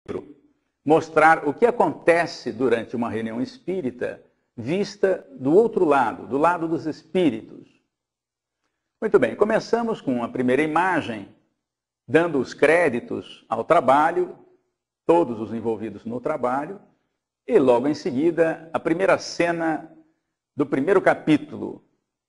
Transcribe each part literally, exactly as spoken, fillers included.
mostrar o que acontece durante uma reunião espírita vista do outro lado, do lado dos espíritos. Muito bem, começamos com a primeira imagem, dando os créditos ao trabalho, todos os envolvidos no trabalho, e logo em seguida, a primeira cena do primeiro capítulo.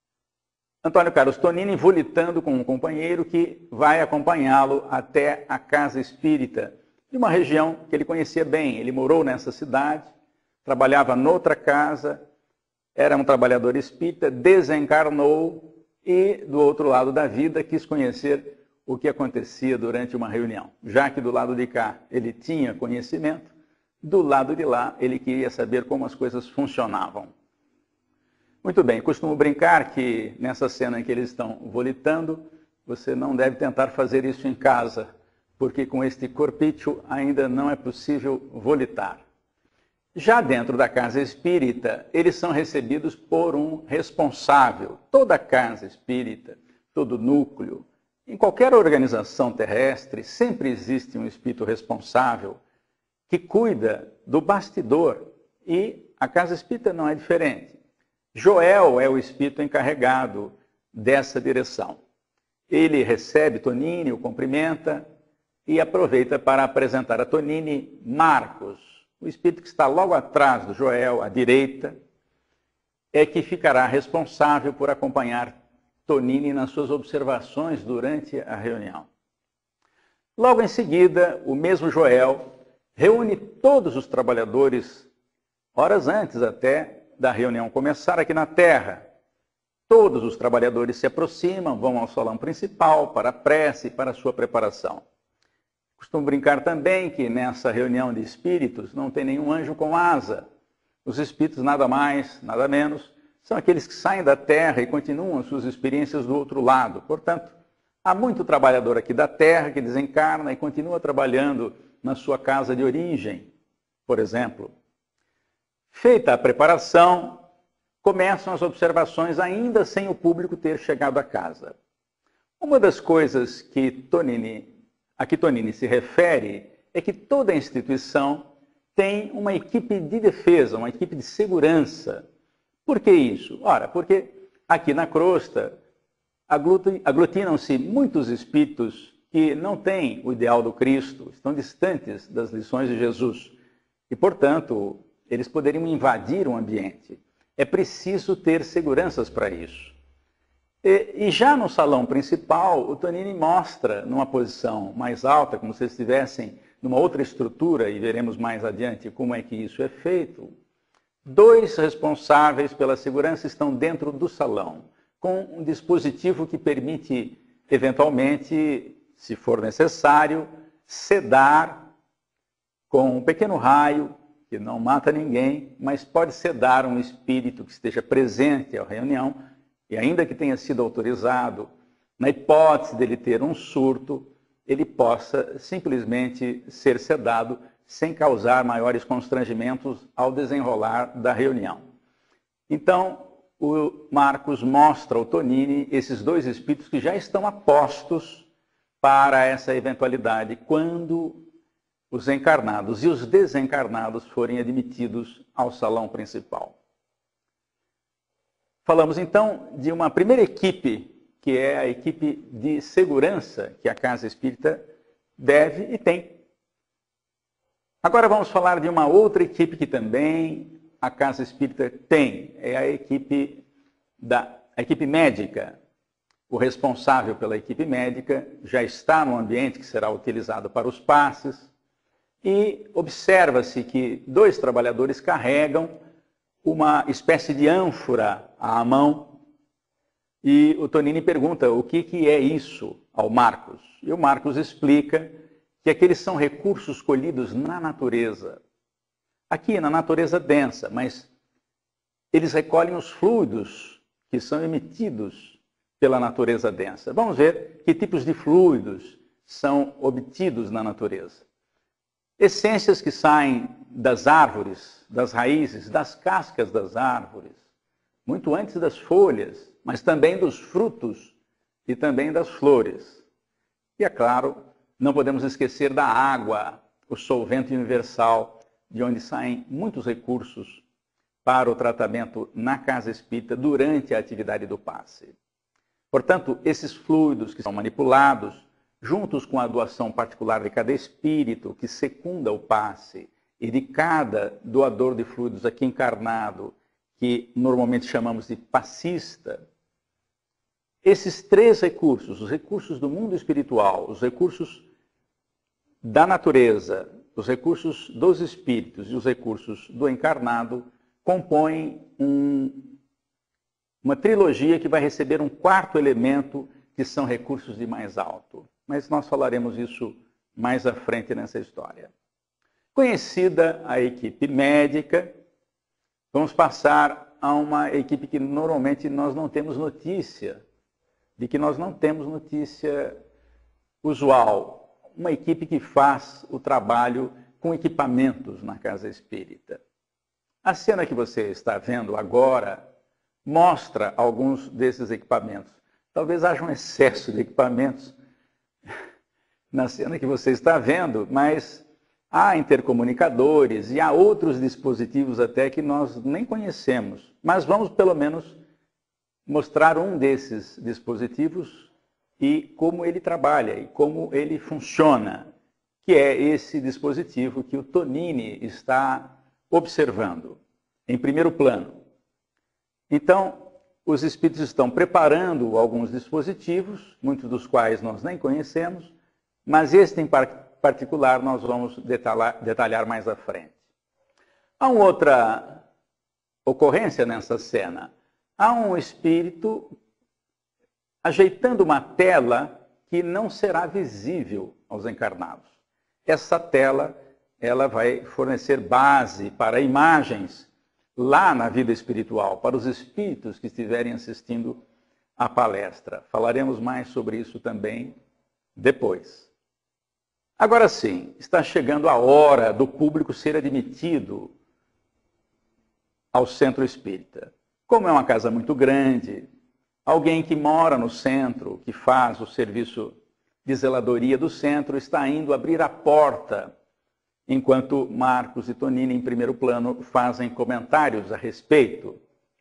Antônio Carlos Tonini volitando com um companheiro que vai acompanhá-lo até a casa espírita, de uma região que ele conhecia bem. Ele morou nessa cidade, trabalhava noutra casa, era um trabalhador espírita, desencarnou e, do outro lado da vida, quis conhecer o que acontecia durante uma reunião. Já que do lado de cá ele tinha conhecimento, do lado de lá ele queria saber como as coisas funcionavam. Muito bem, costumo brincar que nessa cena em que eles estão volitando, você não deve tentar fazer isso em casa, porque com este corpício ainda não é possível volitar. Já dentro da casa espírita, eles são recebidos por um responsável. Toda casa espírita, todo núcleo, em qualquer organização terrestre, sempre existe um espírito responsável que cuida do bastidor, e a casa espírita não é diferente. Joel é o espírito encarregado dessa direção. Ele recebe Tonini, o cumprimenta e aproveita para apresentar a Tonini Marcos, o espírito que está logo atrás do Joel, à direita, é que ficará responsável por acompanhar Tonini nas suas observações durante a reunião. Logo em seguida, o mesmo Joel reúne todos os trabalhadores, horas antes até da reunião começar aqui na Terra. Todos os trabalhadores se aproximam, vão ao salão principal para a prece e para a sua preparação. Costumo brincar também que nessa reunião de espíritos não tem nenhum anjo com asa. Os espíritos, nada mais, nada menos, são aqueles que saem da Terra e continuam suas experiências do outro lado. Portanto, há muito trabalhador aqui da Terra que desencarna e continua trabalhando na sua casa de origem, por exemplo. Feita a preparação, começam as observações ainda sem o público ter chegado à casa. Uma das coisas que Tonini, a que Tonini se refere é que toda instituição tem uma equipe de defesa, uma equipe de segurança. Por que isso? Ora, porque aqui na crosta aglutinam-se muitos espíritos que não têm o ideal do Cristo, estão distantes das lições de Jesus e, portanto, eles poderiam invadir o ambiente. É preciso ter seguranças para isso. E, e já no salão principal, o Tonini mostra, numa posição mais alta, como se estivessem numa outra estrutura, e veremos mais adiante como é que isso é feito, dois responsáveis pela segurança estão dentro do salão, com um dispositivo que permite, eventualmente, se for necessário, sedar com um pequeno raio, que não mata ninguém, mas pode sedar um espírito que esteja presente à reunião, e ainda que tenha sido autorizado, na hipótese dele ter um surto, ele possa simplesmente ser sedado sem causar maiores constrangimentos ao desenrolar da reunião. Então, o Marcos mostra ao Tonini esses dois espíritos que já estão apostos para essa eventualidade, quando os encarnados e os desencarnados forem admitidos ao salão principal. Falamos então de uma primeira equipe, que é a equipe de segurança que a Casa Espírita deve e tem. Agora vamos falar de uma outra equipe que também a Casa Espírita tem, é a equipe, da, a equipe médica. O responsável pela equipe médica já está no ambiente que será utilizado para os passes, e observa-se que dois trabalhadores carregam uma espécie de ânfora à mão, e o Tonini pergunta o que, que é isso ao Marcos. E o Marcos explica que aqueles são recursos colhidos na natureza. Aqui, na natureza densa, mas eles recolhem os fluidos que são emitidos pela natureza densa. Vamos ver que tipos de fluidos são obtidos na natureza. Essências que saem das árvores, das raízes, das cascas das árvores, muito antes das folhas, mas também dos frutos e também das flores. E, é claro, não podemos esquecer da água, o solvente universal, de onde saem muitos recursos para o tratamento na casa espírita durante a atividade do passe. Portanto, esses fluidos que são manipulados, juntos com a doação particular de cada espírito que secunda o passe e de cada doador de fluidos aqui encarnado, que normalmente chamamos de passista, esses três recursos, os recursos do mundo espiritual, os recursos da natureza, os recursos dos espíritos e os recursos do encarnado, compõem um, uma trilogia que vai receber um quarto elemento, que são recursos de mais alto. Mas nós falaremos isso mais à frente nessa história. Conhecida a equipe médica, vamos passar a uma equipe que normalmente nós não temos notícia, de que nós não temos notícia usual. Uma equipe que faz o trabalho com equipamentos na casa espírita. A cena que você está vendo agora mostra alguns desses equipamentos. Talvez haja um excesso de equipamentos na cena que você está vendo, mas há intercomunicadores e há outros dispositivos até que nós nem conhecemos. Mas vamos pelo menos mostrar um desses dispositivos e como ele trabalha e como ele funciona, que é esse dispositivo que o Tonini está observando, em primeiro plano. Então, os espíritos estão preparando alguns dispositivos, muitos dos quais nós nem conhecemos, mas este em particular nós vamos detalhar, detalhar mais à frente. Há uma outra ocorrência nessa cena. Há um espírito ajeitando uma tela que não será visível aos encarnados. Essa tela, ela vai fornecer base para imagens lá na vida espiritual, para os espíritos que estiverem assistindo à palestra. Falaremos mais sobre isso também depois. Agora sim, está chegando a hora do público ser admitido ao centro espírita. Como é uma casa muito grande, alguém que mora no centro, que faz o serviço de zeladoria do centro, está indo abrir a porta, enquanto Marcos e Tonini, em primeiro plano, fazem comentários a respeito.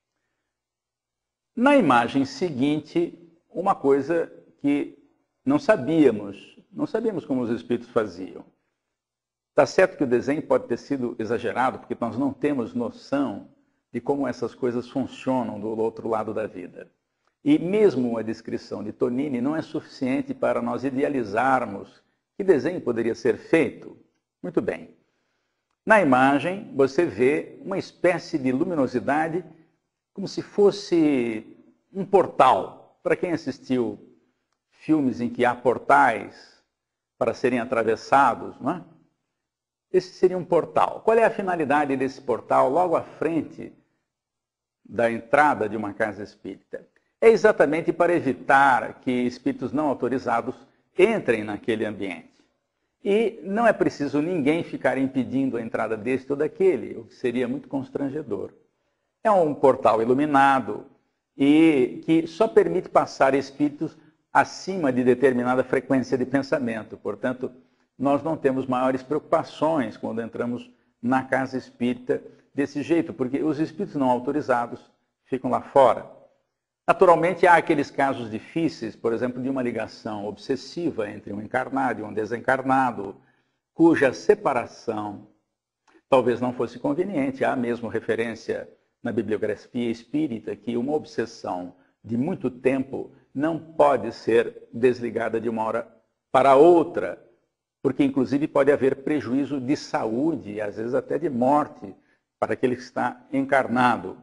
Na imagem seguinte, uma coisa que não sabíamos, não sabíamos como os espíritos faziam. Está certo que o desenho pode ter sido exagerado, porque nós não temos noção de como essas coisas funcionam do outro lado da vida. E mesmo a descrição de Tonini não é suficiente para nós idealizarmos que desenho poderia ser feito. Muito bem. Na imagem, você vê uma espécie de luminosidade como se fosse um portal. Para quem assistiu filmes em que há portais para serem atravessados, não é? Esse seria um portal. Qual é a finalidade desse portal logo à frente da entrada de uma casa espírita? É exatamente para evitar que espíritos não autorizados entrem naquele ambiente. E não é preciso ninguém ficar impedindo a entrada deste ou daquele, o que seria muito constrangedor. É um portal iluminado e que só permite passar espíritos acima de determinada frequência de pensamento. Portanto, nós não temos maiores preocupações quando entramos na casa espírita desse jeito, porque os espíritos não autorizados ficam lá fora. Naturalmente, há aqueles casos difíceis, por exemplo, de uma ligação obsessiva entre um encarnado e um desencarnado, cuja separação talvez não fosse conveniente. Há mesmo referência na bibliografia espírita que uma obsessão de muito tempo não pode ser desligada de uma hora para outra, porque inclusive pode haver prejuízo de saúde, às vezes até de morte, para aquele que está encarnado.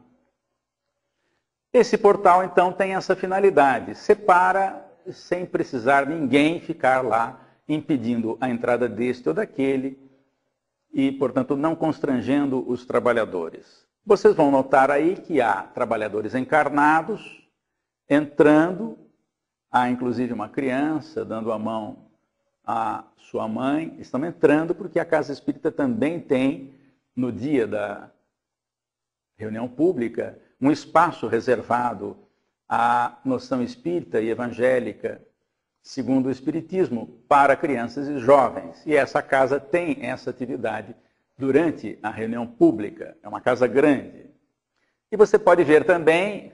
Esse portal, então, tem essa finalidade, separa sem precisar ninguém ficar lá impedindo a entrada deste ou daquele e, portanto, não constrangendo os trabalhadores. Vocês vão notar aí que há trabalhadores encarnados entrando, há inclusive uma criança dando a mão à sua mãe, estão entrando porque a Casa Espírita também tem, no dia da reunião pública, um espaço reservado à noção espírita e evangélica, segundo o Espiritismo, para crianças e jovens. E essa casa tem essa atividade durante a reunião pública. É uma casa grande. E você pode ver também,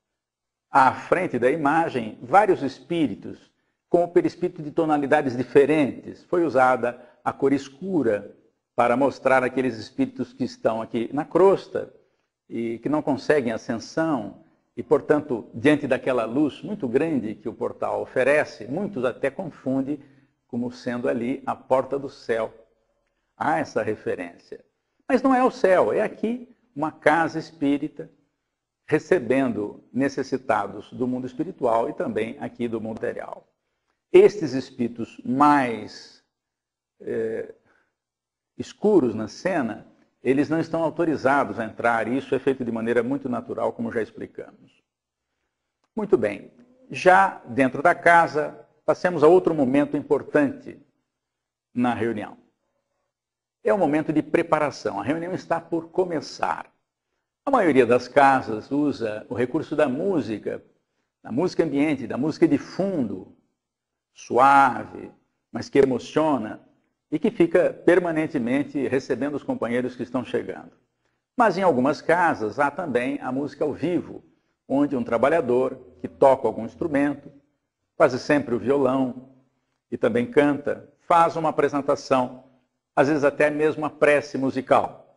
à frente da imagem, vários espíritos, com o perispírito de tonalidades diferentes. Foi usada a cor escura para mostrar aqueles espíritos que estão aqui na crosta e que não conseguem ascensão, e, portanto, diante daquela luz muito grande que o portal oferece, muitos até confundem como sendo ali a porta do céu. Há essa referência. Mas não é o céu, é aqui uma casa espírita, recebendo necessitados do mundo espiritual e também aqui do mundo material. Estes espíritos mais eh, escuros na cena, eles não estão autorizados a entrar, e isso é feito de maneira muito natural, como já explicamos. Muito bem, já dentro da casa, passemos a outro momento importante na reunião. É o momento de preparação, a reunião está por começar. A maioria das casas usa o recurso da música, da música ambiente, da música de fundo, suave, mas que emociona, e que fica permanentemente recebendo os companheiros que estão chegando. Mas em algumas casas há também a música ao vivo, onde um trabalhador que toca algum instrumento, quase sempre o violão, e também canta, faz uma apresentação, às vezes até mesmo uma prece musical.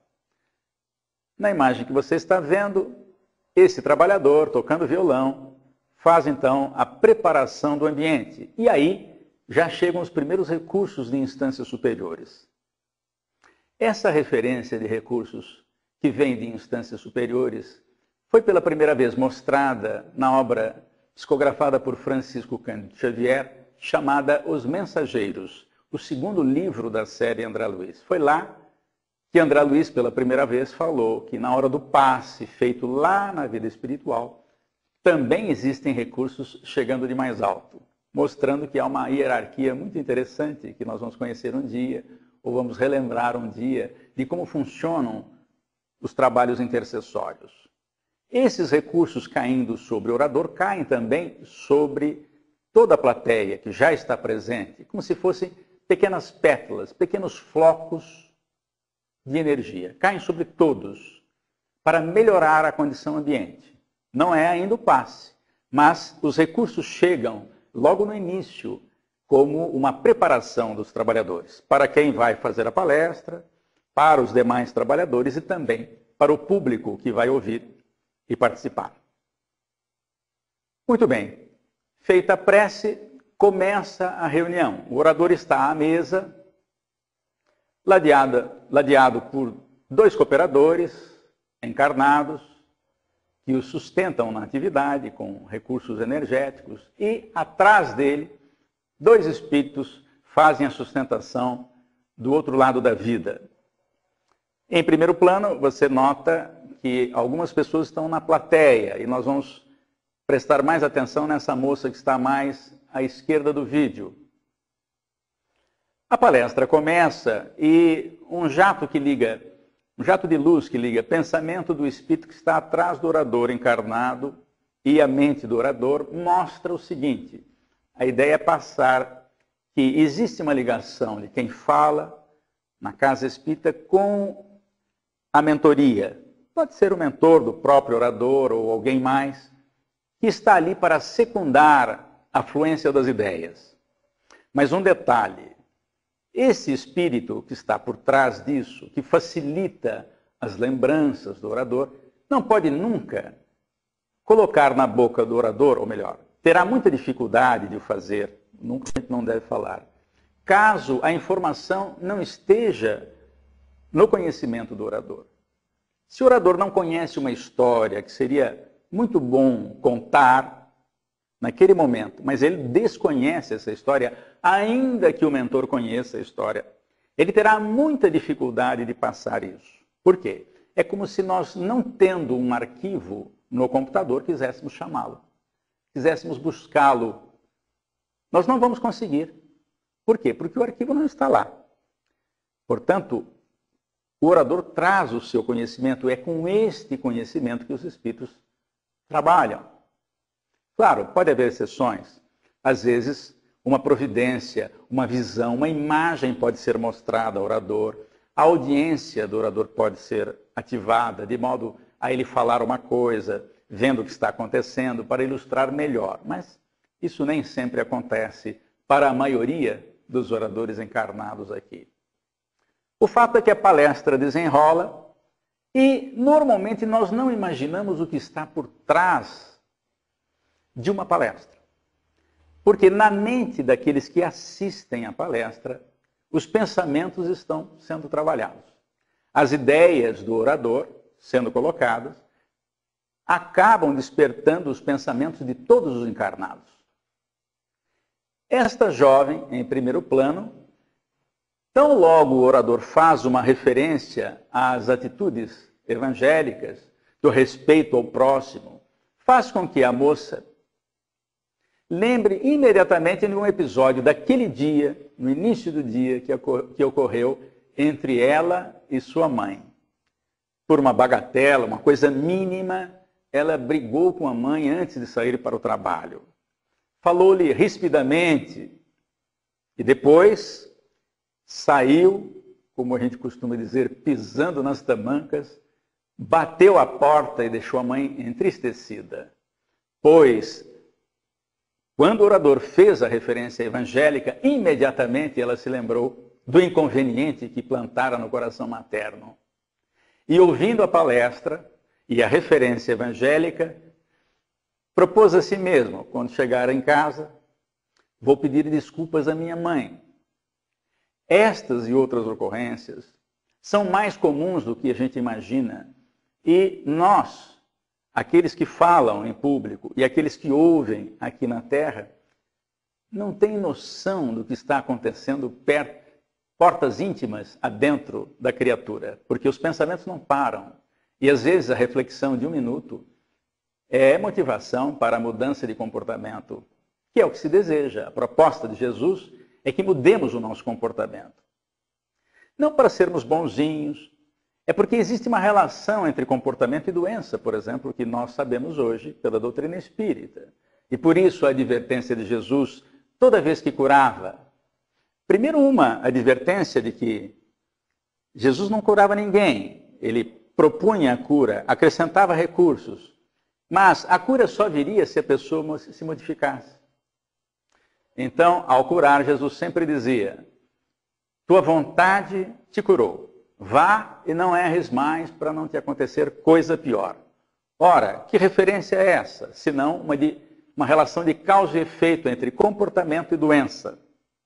Na imagem que você está vendo, esse trabalhador tocando violão faz então a preparação do ambiente. E aí já chegam os primeiros recursos de instâncias superiores. Essa referência de recursos que vem de instâncias superiores foi pela primeira vez mostrada na obra psicografada por Francisco Cândido Xavier, chamada Os Mensageiros, o segundo livro da série André Luiz. Foi lá que André Luiz, pela primeira vez, falou que na hora do passe, feito lá na vida espiritual, também existem recursos chegando de mais alto, mostrando que há uma hierarquia muito interessante que nós vamos conhecer um dia, ou vamos relembrar um dia, de como funcionam os trabalhos intercessórios. Esses recursos caindo sobre o orador caem também sobre toda a plateia que já está presente, como se fossem pequenas pétalas, pequenos flocos de energia. Caem sobre todos para melhorar a condição ambiente. Não é ainda o passe, mas os recursos chegam logo no início, como uma preparação dos trabalhadores, para quem vai fazer a palestra, para os demais trabalhadores e também para o público que vai ouvir e participar. Muito bem, feita a prece, começa a reunião. O orador está à mesa, ladeado, ladeado por dois cooperadores encarnados, que o sustentam na atividade com recursos energéticos, e atrás dele, dois espíritos fazem a sustentação do outro lado da vida. Em primeiro plano, você nota que algumas pessoas estão na plateia, e nós vamos prestar mais atenção nessa moça que está mais à esquerda do vídeo. A palestra começa e um jato que liga, um jato de luz que liga pensamento do espírito que está atrás do orador encarnado e a mente do orador mostra o seguinte: a ideia é passar que existe uma ligação de quem fala na casa espírita com a mentoria. Pode ser o mentor do próprio orador ou alguém mais, que está ali para secundar a fluência das ideias. Mas um detalhe, esse espírito que está por trás disso, que facilita as lembranças do orador, não pode nunca colocar na boca do orador, ou melhor, terá muita dificuldade de o fazer, nunca não deve falar, caso a informação não esteja no conhecimento do orador. Se o orador não conhece uma história que seria muito bom contar naquele momento, mas ele desconhece essa história, ainda que o mentor conheça a história, ele terá muita dificuldade de passar isso. Por quê? É como se nós, não tendo um arquivo no computador, quiséssemos chamá-lo, quiséssemos buscá-lo. Nós não vamos conseguir. Por quê? Porque o arquivo não está lá. Portanto, o orador traz o seu conhecimento, é com este conhecimento que os espíritos trabalham. Claro, pode haver exceções. Às vezes, uma providência, uma visão, uma imagem pode ser mostrada ao orador, a audiência do orador pode ser ativada, de modo a ele falar uma coisa, vendo o que está acontecendo, para ilustrar melhor. Mas isso nem sempre acontece para a maioria dos oradores encarnados aqui. O fato é que a palestra desenrola e, normalmente, nós não imaginamos o que está por trás de uma palestra. Porque na mente daqueles que assistem à palestra, os pensamentos estão sendo trabalhados. As ideias do orador, sendo colocadas, acabam despertando os pensamentos de todos os encarnados. Esta jovem, em primeiro plano, tão logo o orador faz uma referência às atitudes evangélicas, do respeito ao próximo, faz com que a moça lembre imediatamente de um episódio daquele dia, no início do dia, que ocorreu entre ela e sua mãe. Por uma bagatela, uma coisa mínima, ela brigou com a mãe antes de sair para o trabalho. Falou-lhe rispidamente e depois saiu, como a gente costuma dizer, pisando nas tamancas, bateu a porta e deixou a mãe entristecida. Pois, quando o orador fez a referência evangélica, imediatamente ela se lembrou do inconveniente que plantara no coração materno. E ouvindo a palestra e a referência evangélica, propôs a si mesmo, quando chegar em casa, vou pedir desculpas à minha mãe. Estas e outras ocorrências são mais comuns do que a gente imagina. E nós, aqueles que falam em público e aqueles que ouvem aqui na Terra, não têm noção do que está acontecendo perto, portas íntimas adentro da criatura, porque os pensamentos não param. E às vezes a reflexão de um minuto é motivação para a mudança de comportamento, que é o que se deseja. A proposta de Jesus é que mudemos o nosso comportamento. Não para sermos bonzinhos, é porque existe uma relação entre comportamento e doença, por exemplo, que nós sabemos hoje pela doutrina espírita. E por isso a advertência de Jesus, toda vez que curava, primeiro uma advertência de que Jesus não curava ninguém, ele propunha a cura, acrescentava recursos, mas a cura só viria se a pessoa se modificasse. Então, ao curar, Jesus sempre dizia, tua vontade te curou. Vá e não erres mais para não te acontecer coisa pior. Ora, que referência é essa? Senão uma, de, uma relação de causa e efeito entre comportamento e doença.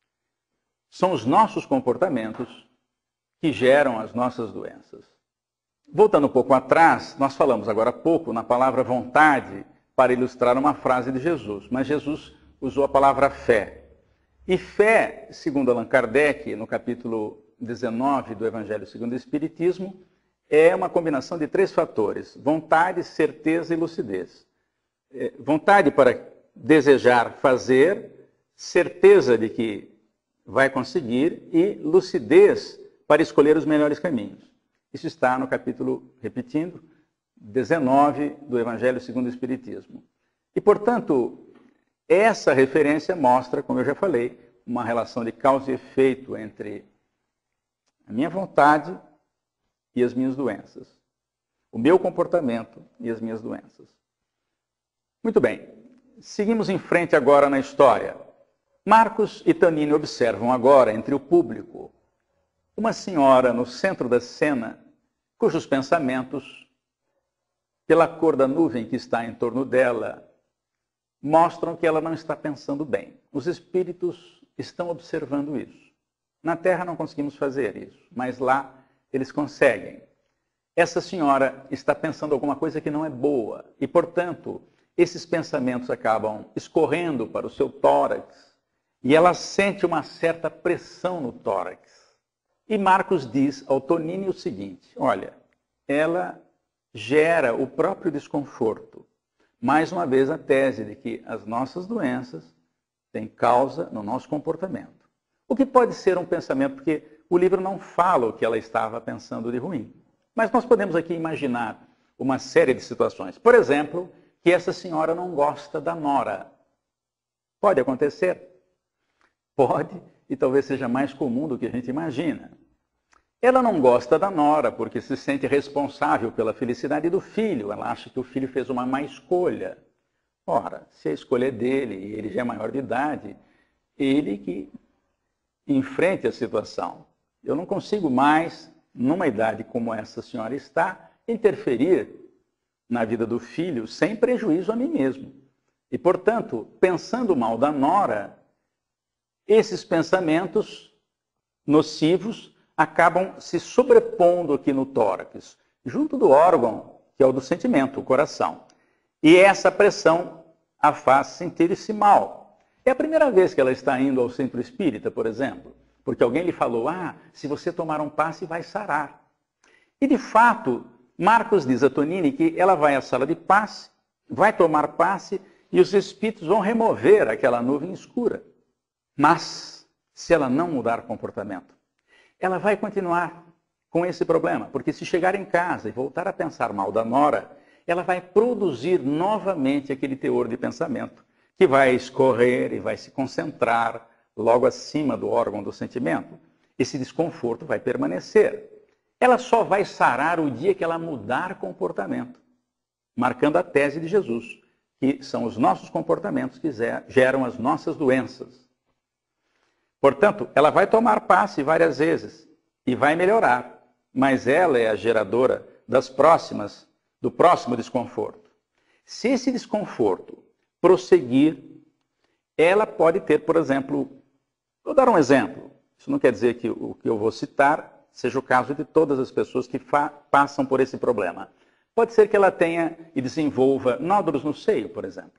São os nossos comportamentos que geram as nossas doenças. Voltando um pouco atrás, nós falamos agora há pouco na palavra vontade para ilustrar uma frase de Jesus, mas Jesus usou a palavra fé. E fé, segundo Allan Kardec, no capítulo dezenove do Evangelho segundo o Espiritismo, é uma combinação de três fatores: vontade, certeza e lucidez. É, vontade para desejar fazer, certeza de que vai conseguir e lucidez para escolher os melhores caminhos. Isso está no capítulo, repetindo, dezenove do Evangelho segundo o Espiritismo. E, portanto, essa referência mostra, como eu já falei, uma relação de causa e efeito entre a minha vontade e as minhas doenças. O meu comportamento e as minhas doenças. Muito bem. Seguimos em frente agora na história. Marcos e Tanini observam agora, entre o público, uma senhora no centro da cena, cujos pensamentos, pela cor da nuvem que está em torno dela, mostram que ela não está pensando bem. Os espíritos estão observando isso. Na Terra não conseguimos fazer isso, mas lá eles conseguem. Essa senhora está pensando alguma coisa que não é boa e, portanto, esses pensamentos acabam escorrendo para o seu tórax e ela sente uma certa pressão no tórax. E Marcos diz ao Tonini o seguinte, olha, ela gera o próprio desconforto. Mais uma vez a tese de que as nossas doenças têm causa no nosso comportamento. O que pode ser um pensamento, porque o livro não fala o que ela estava pensando de ruim. Mas nós podemos aqui imaginar uma série de situações. Por exemplo, que essa senhora não gosta da nora. Pode acontecer. Pode, e talvez seja mais comum do que a gente imagina. Ela não gosta da nora porque se sente responsável pela felicidade do filho. Ela acha que o filho fez uma má escolha. Ora, se a escolha é dele e ele já é maior de idade, ele que enfrente a situação. Eu não consigo mais, numa idade como essa senhora está, interferir na vida do filho sem prejuízo a mim mesmo. E, portanto, pensando mal da nora, esses pensamentos nocivos acabam se sobrepondo aqui no tórax, junto do órgão, que é o do sentimento, o coração. E essa pressão a faz sentir-se mal. É a primeira vez que ela está indo ao centro espírita, por exemplo, porque alguém lhe falou, ah, se você tomar um passe vai sarar. E de fato, Marcos diz a Tonini que ela vai à sala de passe, vai tomar passe e os espíritos vão remover aquela nuvem escura. Mas, se ela não mudar comportamento, ela vai continuar com esse problema, porque se chegar em casa e voltar a pensar mal da nora, ela vai produzir novamente aquele teor de pensamento, que vai escorrer e vai se concentrar logo acima do órgão do sentimento. Esse desconforto vai permanecer. Ela só vai sarar o dia que ela mudar comportamento, marcando a tese de Jesus, que são os nossos comportamentos que geram as nossas doenças. Portanto, ela vai tomar passe várias vezes e vai melhorar, mas ela é a geradora das próximas, do próximo desconforto. Se esse desconforto prosseguir, ela pode ter, por exemplo, vou dar um exemplo, isso não quer dizer que o que eu vou citar seja o caso de todas as pessoas que passam por esse problema. Pode ser que ela tenha e desenvolva nódulos no seio, por exemplo.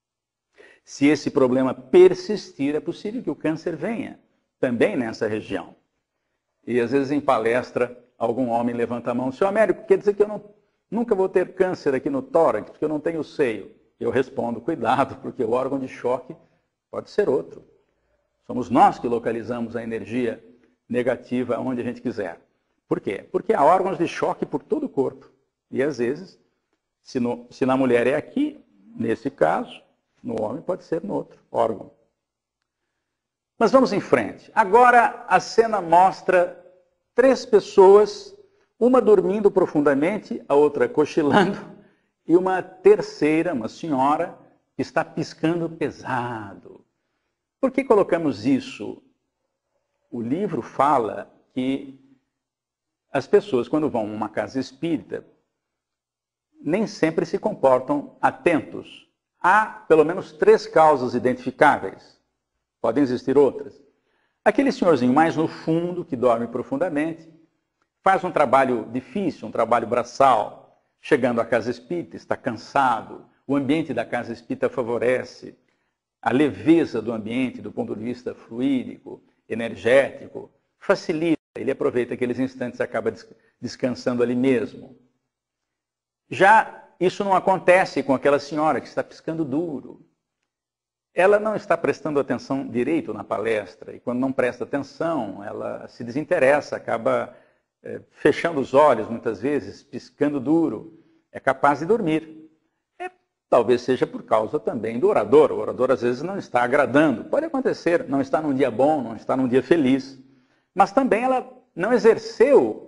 Se esse problema persistir, é possível que o câncer venha também nessa região. E às vezes em palestra, algum homem levanta a mão, senhor Américo, quer dizer que eu não, nunca vou ter câncer aqui no tórax, porque eu não tenho seio. Eu respondo, cuidado, porque o órgão de choque pode ser outro. Somos nós que localizamos a energia negativa onde a gente quiser. Por quê? Porque há órgãos de choque por todo o corpo. E às vezes, se, no, se na mulher é aqui, nesse caso, no homem pode ser no outro órgão. Mas vamos em frente. Agora a cena mostra três pessoas, uma dormindo profundamente, a outra cochilando, e uma terceira, uma senhora, que está piscando pesado. Por que colocamos isso? O livro fala que as pessoas, quando vão a uma casa espírita, nem sempre se comportam atentos. Há pelo menos três causas identificáveis. Podem existir outras. Aquele senhorzinho mais no fundo, que dorme profundamente, faz um trabalho difícil, um trabalho braçal, chegando à casa espírita, está cansado, o ambiente da casa espírita favorece, a leveza do ambiente, do ponto de vista fluídico, energético, facilita, ele aproveita aqueles instantes e acaba descansando ali mesmo. Já isso não acontece com aquela senhora que está piscando duro. Ela não está prestando atenção direito na palestra, e quando não presta atenção, ela se desinteressa, acaba é, fechando os olhos muitas vezes, piscando duro, é capaz de dormir. É, talvez seja por causa também do orador. O orador às vezes não está agradando. Pode acontecer, não está num dia bom, não está num dia feliz. Mas também ela não exerceu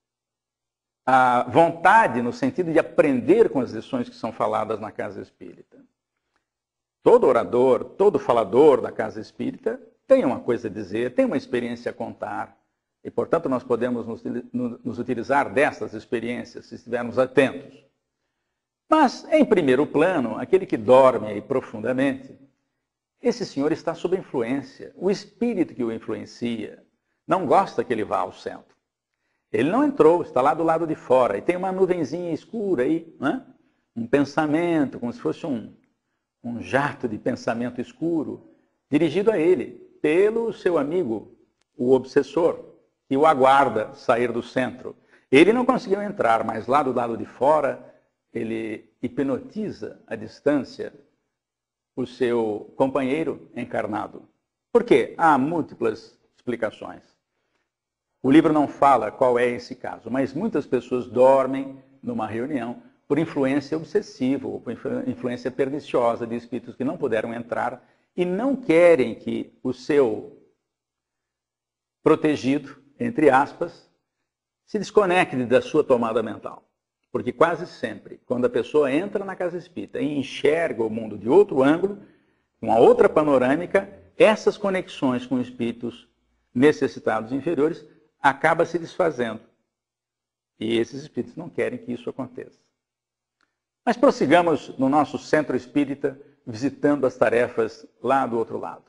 a vontade no sentido de aprender com as lições que são faladas na casa espírita. Todo orador, todo falador da casa espírita tem uma coisa a dizer, tem uma experiência a contar. E, portanto, nós podemos nos, nos utilizar dessas experiências, se estivermos atentos. Mas, em primeiro plano, aquele que dorme aí profundamente, esse senhor está sob influência. O espírito que o influencia não gosta que ele vá ao centro. Ele não entrou, está lá do lado de fora. E tem uma nuvenzinha escura aí, né? Um pensamento, como se fosse um, um jato de pensamento escuro, dirigido a ele, pelo seu amigo, o obsessor, que o aguarda sair do centro. Ele não conseguiu entrar, mas lá do lado de fora, ele hipnotiza à distância o seu companheiro encarnado. Por quê? Há múltiplas explicações. O livro não fala qual é esse caso, mas muitas pessoas dormem numa reunião por influência obsessiva ou por influência perniciosa de espíritos que não puderam entrar e não querem que o seu protegido, entre aspas, se desconecte da sua tomada mental. Porque quase sempre, quando a pessoa entra na casa espírita e enxerga o mundo de outro ângulo, uma outra panorâmica, essas conexões com espíritos necessitados inferiores acabam se desfazendo. E esses espíritos não querem que isso aconteça. Mas prossigamos no nosso centro espírita, visitando as tarefas lá do outro lado.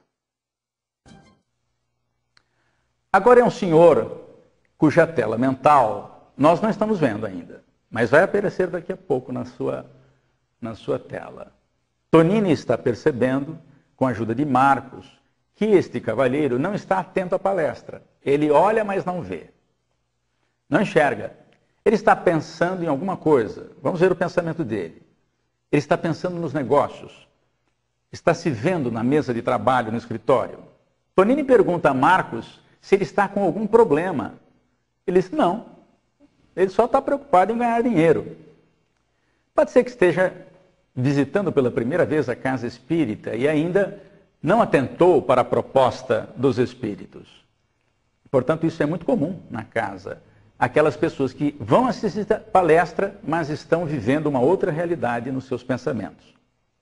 Agora é um senhor cuja tela mental nós não estamos vendo ainda, mas vai aparecer daqui a pouco na sua, na sua tela. Tonini está percebendo, com a ajuda de Marcos, que este cavalheiro não está atento à palestra. Ele olha, mas não vê. Não enxerga. Ele está pensando em alguma coisa. Vamos ver o pensamento dele. Ele está pensando nos negócios. Está se vendo na mesa de trabalho, no escritório. Tonini pergunta a Marcos se ele está com algum problema. Ele diz, não. Ele só está preocupado em ganhar dinheiro. Pode ser que esteja visitando pela primeira vez a casa espírita e ainda não atentou para a proposta dos espíritos. Portanto, isso é muito comum na casa. Aquelas pessoas que vão assistir a palestra, mas estão vivendo uma outra realidade nos seus pensamentos.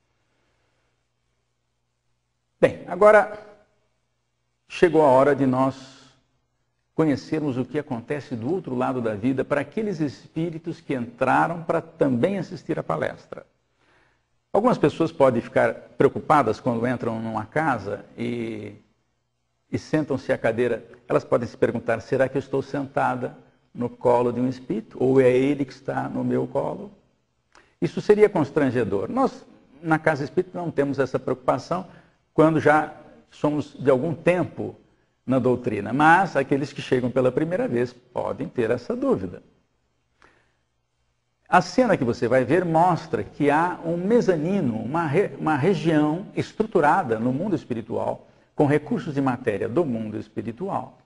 Bem, agora chegou a hora de nós conhecermos o que acontece do outro lado da vida para aqueles espíritos que entraram para também assistir a palestra. Algumas pessoas podem ficar preocupadas quando entram numa casa e, e sentam-se à cadeira. Elas podem se perguntar, será que eu estou sentada no colo de um espírito? Ou é ele que está no meu colo? Isso seria constrangedor. Nós, na casa espírita, não temos essa preocupação quando já somos de algum tempo na doutrina. Mas aqueles que chegam pela primeira vez podem ter essa dúvida. A cena que você vai ver mostra que há um mezanino, uma, re, uma região estruturada no mundo espiritual, com recursos de matéria do mundo espiritual,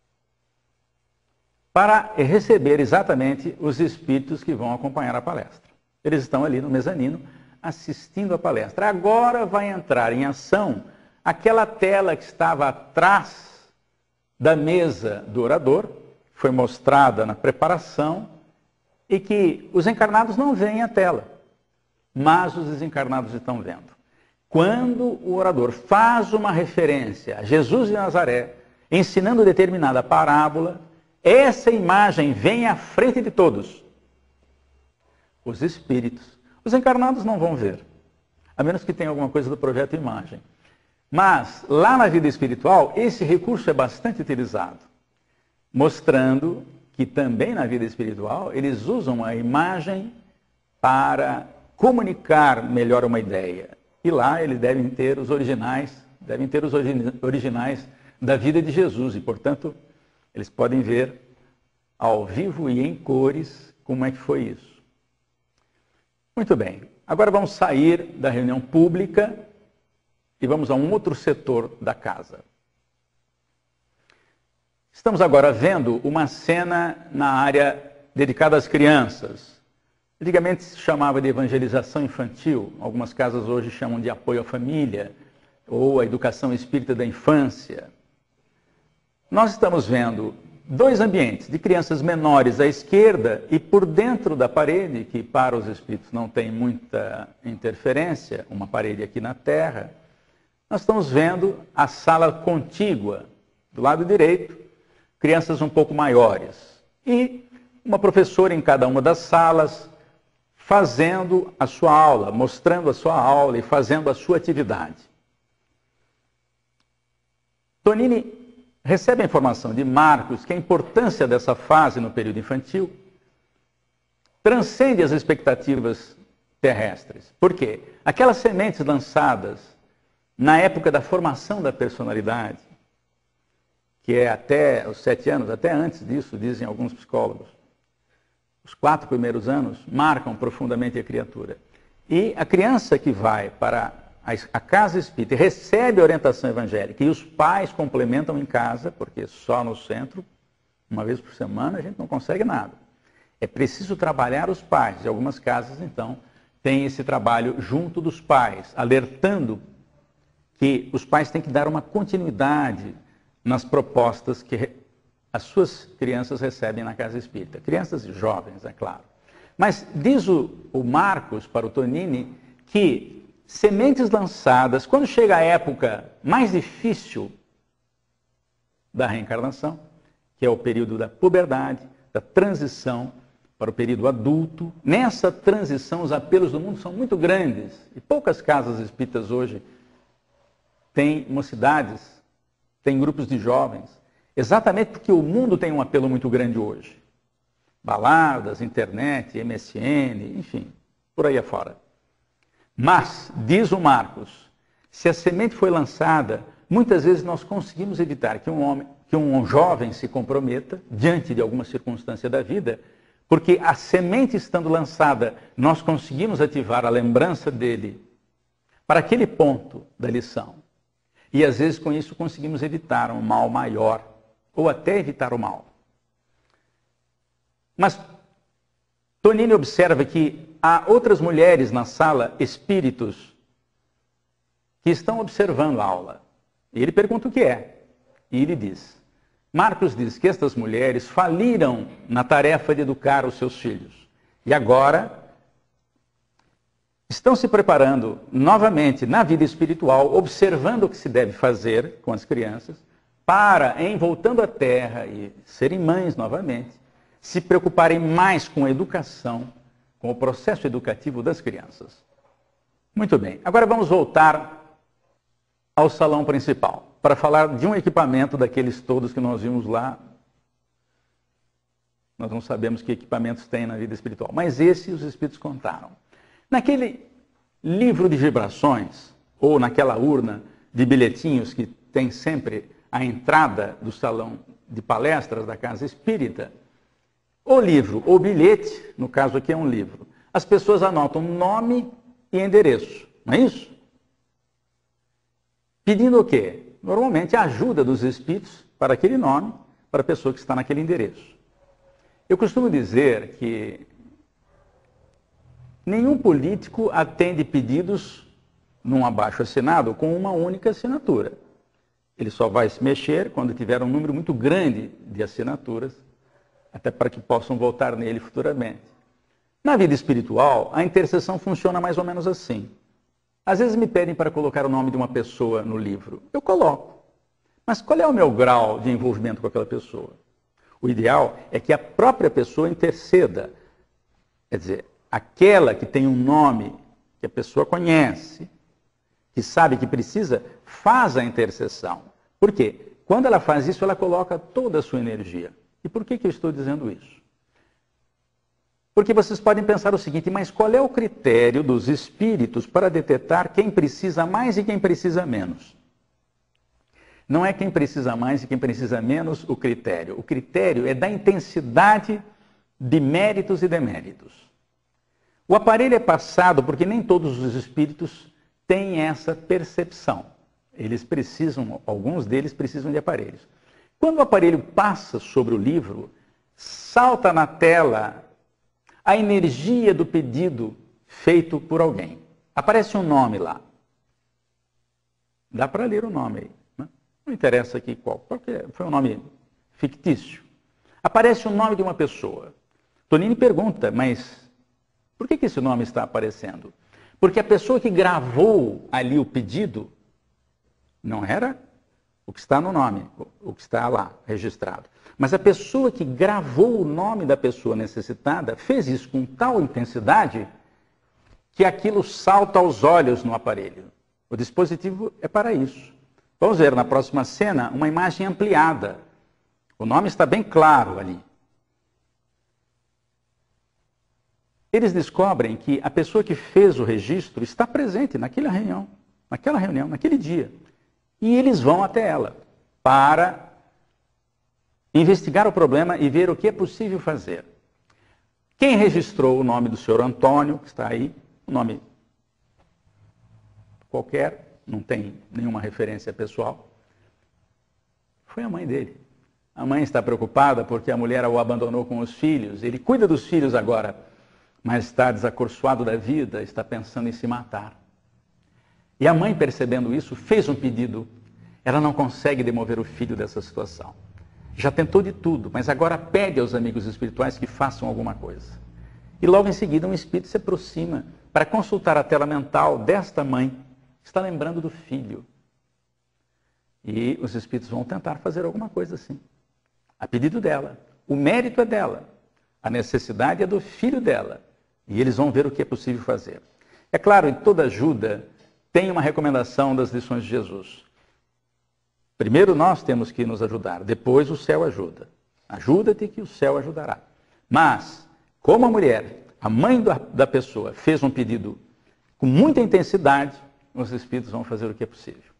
para receber exatamente os espíritos que vão acompanhar a palestra. Eles estão ali no mezanino, assistindo a palestra. Agora vai entrar em ação aquela tela que estava atrás da mesa do orador, foi mostrada na preparação, e que os encarnados não veem a tela, mas os desencarnados estão vendo. Quando o orador faz uma referência a Jesus de Nazaré, ensinando determinada parábola, essa imagem vem à frente de todos. Os espíritos. Os encarnados não vão ver, a menos que tenha alguma coisa do projeto imagem. Mas, lá na vida espiritual, esse recurso é bastante utilizado, mostrando que também na vida espiritual eles usam a imagem para comunicar melhor uma ideia. E lá eles devem ter os originais, devem ter os originais da vida de Jesus. E, portanto, eles podem ver ao vivo e em cores como é que foi isso. Muito bem. Agora vamos sair da reunião pública e vamos a um outro setor da casa. Estamos agora vendo uma cena na área dedicada às crianças. Antigamente se chamava de evangelização infantil, algumas casas hoje chamam de apoio à família, ou a educação espírita da infância. Nós estamos vendo dois ambientes de crianças menores à esquerda e por dentro da parede, que para os espíritos não tem muita interferência, uma parede aqui na terra, nós estamos vendo a sala contígua, do lado direito, crianças um pouco maiores. E uma professora em cada uma das salas, fazendo a sua aula, mostrando a sua aula e fazendo a sua atividade. Tonini recebe a informação de Marcos que a importância dessa fase no período infantil transcende as expectativas terrestres. Por quê? Aquelas sementes lançadas na época da formação da personalidade, que é até os sete anos, até antes disso, dizem alguns psicólogos. Os quatro primeiros anos marcam profundamente a criatura. E a criança que vai para a casa espírita e recebe a orientação evangélica, e os pais complementam em casa, porque só no centro, uma vez por semana, a gente não consegue nada. É preciso trabalhar os pais. E algumas casas, então, têm esse trabalho junto dos pais, alertando que os pais têm que dar uma continuidade nas propostas que as suas crianças recebem na casa espírita. Crianças e jovens, é claro. Mas diz o, o Marcos para o Tonini que sementes lançadas, quando chega a época mais difícil da reencarnação, que é o período da puberdade, da transição para o período adulto, nessa transição os apelos do mundo são muito grandes e poucas casas espíritas hoje têm mocidades, têm grupos de jovens, exatamente porque o mundo tem um apelo muito grande hoje. Baladas, internet, M S N, enfim, por aí afora. Mas, diz o Marcos, se a semente foi lançada, muitas vezes nós conseguimos evitar que um homem, que um jovem se comprometa diante de alguma circunstância da vida, porque a semente estando lançada, nós conseguimos ativar a lembrança dele para aquele ponto da lição. E às vezes com isso conseguimos evitar um mal maior, ou até evitar o mal. Mas Tonini observa que há outras mulheres na sala, espíritos, que estão observando a aula. E ele pergunta o que é. E ele diz, Marcos diz que estas mulheres faliram na tarefa de educar os seus filhos. E agora estão se preparando novamente na vida espiritual, observando o que se deve fazer com as crianças, para, em voltando à Terra e serem mães novamente, se preocuparem mais com a educação, com o processo educativo das crianças. Muito bem, agora vamos voltar ao salão principal, para falar de um equipamento daqueles todos que nós vimos lá. Nós não sabemos que equipamentos tem na vida espiritual, mas esse os espíritos contaram. Naquele livro de vibrações, ou naquela urna de bilhetinhos que tem sempre a entrada do salão de palestras da casa espírita, o livro, ou bilhete, no caso aqui é um livro, as pessoas anotam nome e endereço, não é isso? Pedindo o quê? Normalmente a ajuda dos espíritos para aquele nome, para a pessoa que está naquele endereço. Eu costumo dizer que nenhum político atende pedidos num abaixo-assinado com uma única assinatura. Ele só vai se mexer quando tiver um número muito grande de assinaturas, até para que possam votar nele futuramente. Na vida espiritual, a intercessão funciona mais ou menos assim. Às vezes me pedem para colocar o nome de uma pessoa no livro. Eu coloco. Mas qual é o meu grau de envolvimento com aquela pessoa? O ideal é que a própria pessoa interceda. Quer dizer, aquela que tem um nome que a pessoa conhece, que sabe que precisa, faz a intercessão. Por quê? Quando ela faz isso, ela coloca toda a sua energia. E por que que eu estou dizendo isso? Porque vocês podem pensar o seguinte, mas qual é o critério dos espíritos para detectar quem precisa mais e quem precisa menos? Não é quem precisa mais e quem precisa menos o critério. O critério é da intensidade de méritos e deméritos. O aparelho é passado porque nem todos os espíritos têm essa percepção. Eles precisam, alguns deles precisam de aparelhos. Quando o aparelho passa sobre o livro, salta na tela a energia do pedido feito por alguém. Aparece um nome lá. Dá para ler o nome aí. Né? Não interessa aqui qual, porque foi um nome fictício. Aparece o nome de uma pessoa. Tonini pergunta, mas por que que esse nome está aparecendo? Porque a pessoa que gravou ali o pedido não era o que está no nome, o que está lá registrado. Mas a pessoa que gravou o nome da pessoa necessitada fez isso com tal intensidade que aquilo salta aos olhos no aparelho. O dispositivo é para isso. Vamos ver na próxima cena uma imagem ampliada. O nome está bem claro ali. Eles descobrem que a pessoa que fez o registro está presente naquela reunião, naquela reunião, naquele dia. E eles vão até ela para investigar o problema e ver o que é possível fazer. Quem registrou o nome do senhor Antônio, que está aí, um nome qualquer, não tem nenhuma referência pessoal, foi a mãe dele. A mãe está preocupada porque a mulher o abandonou com os filhos. Ele cuida dos filhos agora, mas está desacorçoado da vida, está pensando em se matar. E a mãe, percebendo isso, fez um pedido. Ela não consegue demover o filho dessa situação. Já tentou de tudo, mas agora pede aos amigos espirituais que façam alguma coisa. E logo em seguida um espírito se aproxima para consultar a tela mental desta mãe, que está lembrando do filho. E os espíritos vão tentar fazer alguma coisa assim, a pedido dela. O mérito é dela, a necessidade é do filho dela. E eles vão ver o que é possível fazer. É claro, em toda ajuda tem uma recomendação das lições de Jesus. Primeiro nós temos que nos ajudar, depois o céu ajuda. Ajuda-te que o céu ajudará. Mas, como a mulher, a mãe da, da pessoa, fez um pedido com muita intensidade, os espíritos vão fazer o que é possível.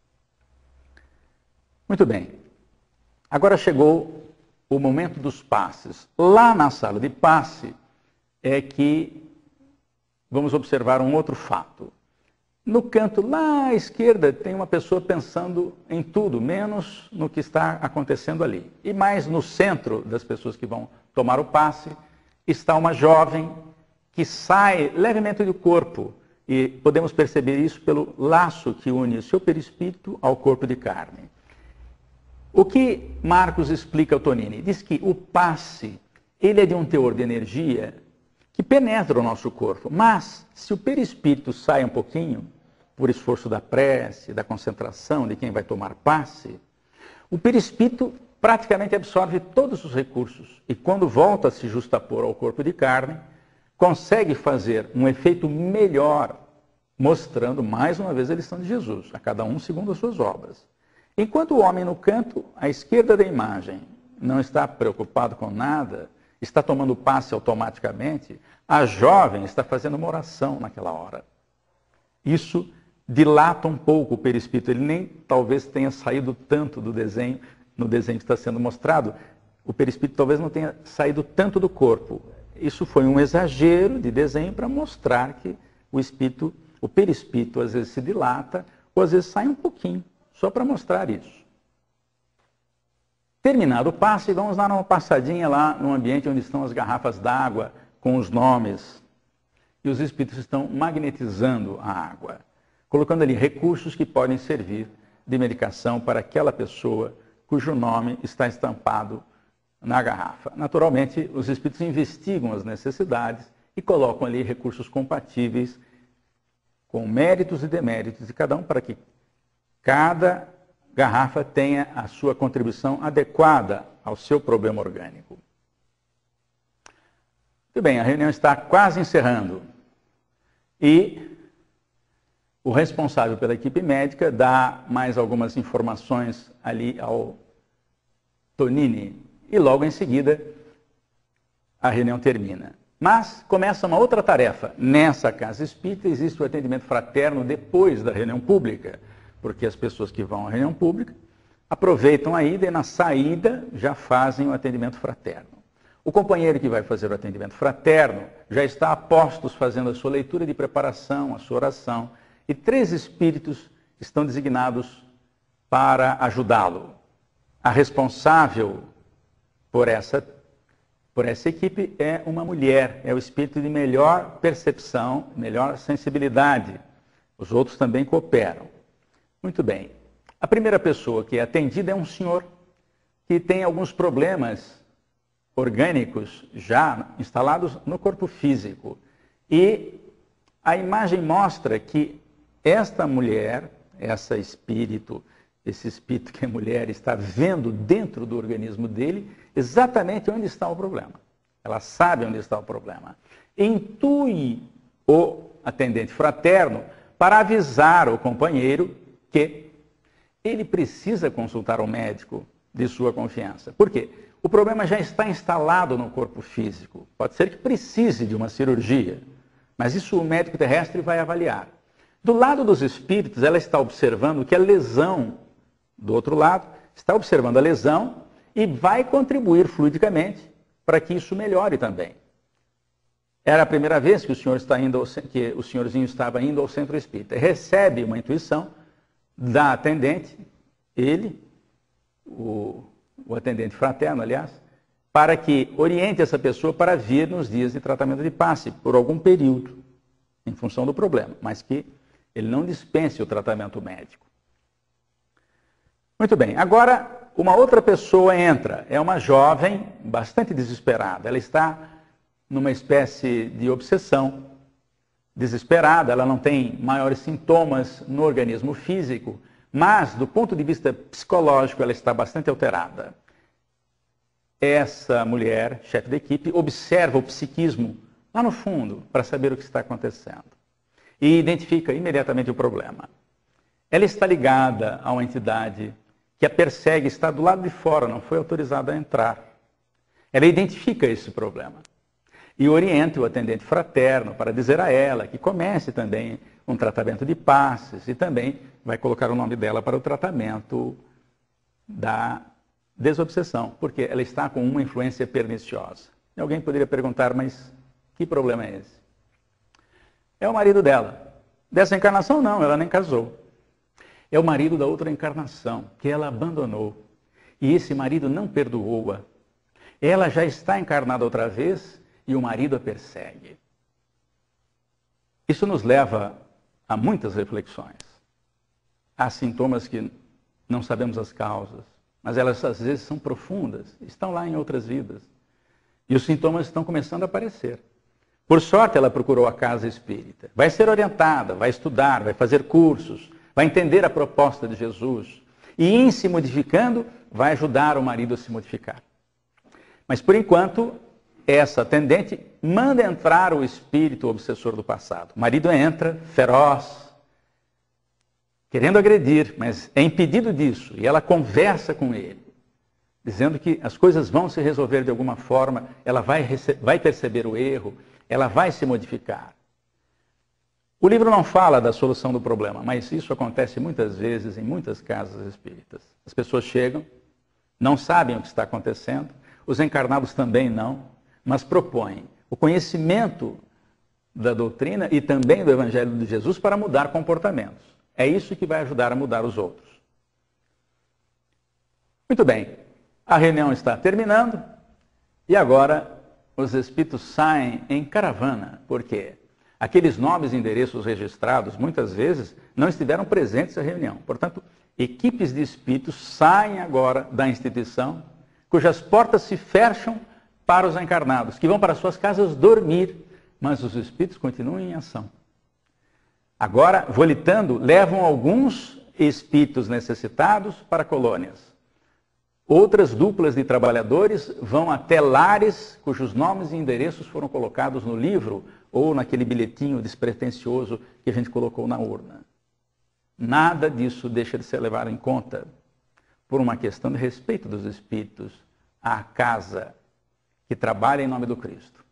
Muito bem. Agora chegou o momento dos passes. Lá na sala de passe é que vamos observar um outro fato. No canto lá à esquerda tem uma pessoa pensando em tudo, menos no que está acontecendo ali. E mais no centro das pessoas que vão tomar o passe está uma jovem que sai levemente do corpo. E podemos perceber isso pelo laço que une o seu perispírito ao corpo de carne. O que Marcos explica ao Tonini? Diz que o passe, ele é de um teor de energia que penetra o nosso corpo. Mas, se o perispírito sai um pouquinho, por esforço da prece, da concentração de quem vai tomar passe, o perispírito praticamente absorve todos os recursos. E quando volta a se justapor ao corpo de carne, consegue fazer um efeito melhor, mostrando mais uma vez a lição de Jesus, a cada um segundo as suas obras. Enquanto o homem no canto, à esquerda da imagem, não está preocupado com nada, está tomando passe automaticamente, a jovem está fazendo uma oração naquela hora. Isso dilata um pouco o perispírito, ele nem talvez tenha saído tanto do desenho, no desenho que está sendo mostrado, o perispírito talvez não tenha saído tanto do corpo. Isso foi um exagero de desenho para mostrar que o espírito, o perispírito às vezes se dilata, ou às vezes sai um pouquinho, só para mostrar isso. Terminado o passe, vamos dar uma passadinha lá no ambiente onde estão as garrafas d'água com os nomes. E os espíritos estão magnetizando a água, colocando ali recursos que podem servir de medicação para aquela pessoa cujo nome está estampado na garrafa. Naturalmente, os espíritos investigam as necessidades e colocam ali recursos compatíveis com méritos e deméritos de cada um para que cada garrafa tenha a sua contribuição adequada ao seu problema orgânico. Muito bem, a reunião está quase encerrando. E o responsável pela equipe médica dá mais algumas informações ali ao Tonini. E logo em seguida, a reunião termina. Mas começa uma outra tarefa. Nessa casa espírita existe o atendimento fraterno depois da reunião pública, porque as pessoas que vão à reunião pública aproveitam a ida e na saída já fazem o atendimento fraterno. O companheiro que vai fazer o atendimento fraterno já está a postos fazendo a sua leitura de preparação, a sua oração, e três espíritos estão designados para ajudá-lo. A responsável por essa, por essa equipe é uma mulher, é o espírito de melhor percepção, melhor sensibilidade. Os outros também cooperam. Muito bem. A primeira pessoa que é atendida é um senhor que tem alguns problemas orgânicos já instalados no corpo físico. E a imagem mostra que esta mulher, essa espírito, esse espírito que é mulher, está vendo dentro do organismo dele exatamente onde está o problema. Ela sabe onde está o problema. Intui o atendente fraterno para avisar o companheiro que ele precisa consultar o médico de sua confiança. Por quê? O problema já está instalado no corpo físico. Pode ser que precise de uma cirurgia, mas isso o médico terrestre vai avaliar. Do lado dos espíritos, ela está observando que a lesão, do outro lado, está observando a lesão e vai contribuir fluidicamente para que isso melhore também. Era a primeira vez que o, senhor está indo ao, que o senhorzinho estava indo ao centro espírita. Recebe uma intuição da atendente, ele, o, o atendente fraterno, aliás, para que oriente essa pessoa para vir nos dias de tratamento de passe, por algum período, em função do problema, mas que Ele não dispense o tratamento médico. Muito bem, agora uma outra pessoa entra, é uma jovem bastante desesperada. Ela está numa espécie de obsessão, desesperada, ela não tem maiores sintomas no organismo físico, mas do ponto de vista psicológico ela está bastante alterada. Essa mulher, chefe da equipe, observa o psiquismo lá no fundo para saber o que está acontecendo e identifica imediatamente o problema. Ela está ligada a uma entidade que a persegue, está do lado de fora, não foi autorizada a entrar. Ela identifica esse problema e orienta o atendente fraterno para dizer a ela que comece também um tratamento de passes e também vai colocar o nome dela para o tratamento da desobsessão, porque ela está com uma influência perniciosa. E alguém poderia perguntar, mas que problema é esse? É o marido dela. Dessa encarnação não, ela nem casou. É o marido da outra encarnação, que ela abandonou. E esse marido não perdoou-a. Ela já está encarnada outra vez e o marido a persegue. Isso nos leva a muitas reflexões. Há sintomas que não sabemos as causas, mas elas às vezes são profundas, estão lá em outras vidas. E os sintomas estão começando a aparecer. Por sorte, ela procurou a casa espírita. Vai ser orientada, vai estudar, vai fazer cursos, vai entender a proposta de Jesus. E em se modificando, vai ajudar o marido a se modificar. Mas por enquanto, essa atendente manda entrar o espírito obsessor do passado. O marido entra, feroz, querendo agredir, mas é impedido disso. E ela conversa com ele, dizendo que as coisas vão se resolver de alguma forma, ela vai, vai perceber o erro, ela vai se modificar. O livro não fala da solução do problema, mas isso acontece muitas vezes em muitas casas espíritas. As pessoas chegam, não sabem o que está acontecendo, os encarnados também não, mas propõem o conhecimento da doutrina e também do Evangelho de Jesus para mudar comportamentos. É isso que vai ajudar a mudar os outros. Muito bem, a reunião está terminando e agora os espíritos saem em caravana. Por quê? Aqueles nomes e endereços registrados, muitas vezes, não estiveram presentes na reunião. Portanto, equipes de espíritos saem agora da instituição, cujas portas se fecham para os encarnados, que vão para suas casas dormir, mas os espíritos continuam em ação. Agora, volitando, levam alguns espíritos necessitados para colônias. Outras duplas de trabalhadores vão até lares cujos nomes e endereços foram colocados no livro ou naquele bilhetinho despretensioso que a gente colocou na urna. Nada disso deixa de ser levado em conta por uma questão de respeito dos espíritos à casa que trabalha em nome do Cristo.